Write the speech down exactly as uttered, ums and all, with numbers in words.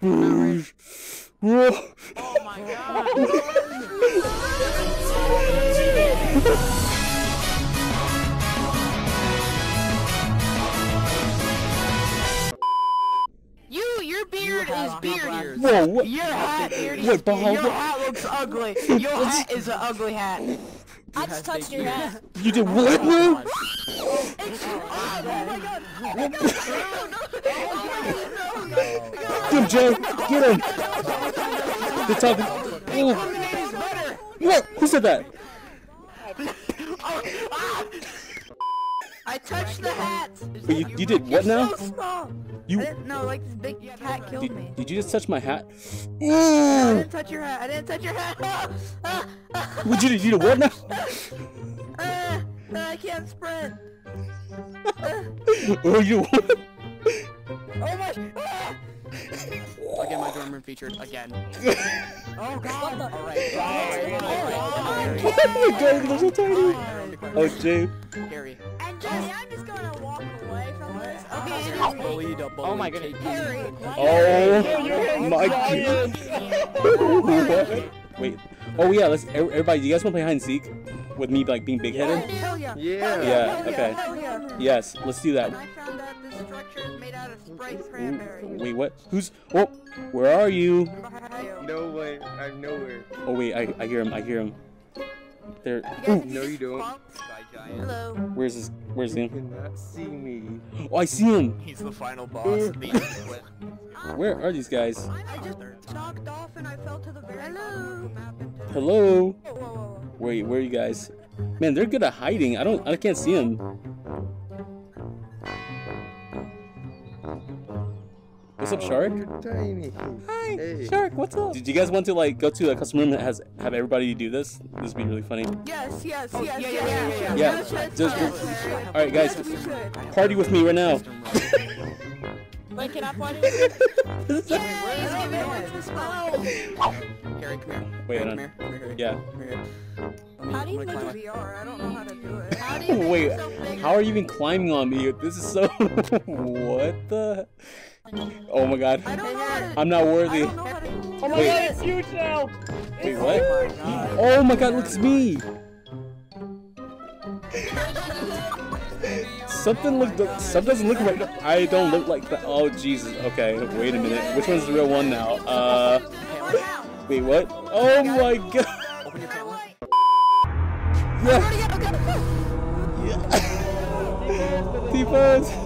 Oh my god. You, your beard is beardy. Whoa, what? Your hat, beardy. What, Baha, Your what? hat looks ugly. Your hat is an ugly hat. I just touched your hat. You did what now? Oh my god. Get him, Jay. Get him. They're talking. Oh. What? Who said that? I touched the hat. But you, you did what now? So small. You. I didn't know, like this big cat killed Did, me. did you just touch my hat? I didn't touch your hat. I didn't touch your hat. What you did? You did what now? Uh, I can't sprint. Oh, you what? Oh my! I'll get my dorm room featured again. Oh god! Alright, alright, Oh my god, they're so tiny. Oh, Jay. Harry. And Jesse, I'm just gonna walk away from this. Okay, it is me. Bullied, a bully. Oh my goodness. Harry. Oh my god. Wait. Oh yeah, let's everybody. Do you guys want to play hide and seek with me like being big headed? Hell yeah! Yeah. Yeah. Okay. Hell yeah! Yes. Let's do that. And I found out this structure is made out of Sprite cranberry. Wait. What? Who's? Oh. Where are you? No way. I'm nowhere. Oh wait. I I hear him. I hear him. There. You Ooh. No, you don't. Sky giant. Hello. Where's his? Where's You he? cannot see me. Oh, I see him. He's the final boss. The end. Where are these guys? I just knocked off and I fell to the very bottom of the map. And Hello. whoa, whoa, whoa. Where? Where are you guys? Man, they're good at hiding. I don't. I can't see them. What's up, Shark? You're tiny. Hi, Hey. Shark. What's up? Did you guys want to like go to a custom room that has have everybody do this? This would be really funny. Yes, yes, yes, yeah, yes, yeah, yeah, yes, yeah, yeah. yes, yes, Just- yes, just- we should. All right, guys. Yes, we should. Party with me right now. Wait, can I party with you? Yes, give me one to smile. Harry, come here. Wait, come hold here. on. Come here, Harry. Yeah. Come here. Let me, How do you I'm gonna make climb V up. R, I don't know how to do it. How do you Wait, make it so big? how are you even climbing on me? This is so. What the? Oh my god. I don't know how to. I'm not I worthy. don't know how to. Oh my Wait. god, it's huge now. Wait, what? Oh my god. Oh my god, look, it's me. Something look. Something doesn't look right. I don't look like that. Oh Jesus. Okay, wait a minute. Which one's the real one now? Uh. Wait, what? Oh my god. Open your camera. Yeah. T-pose.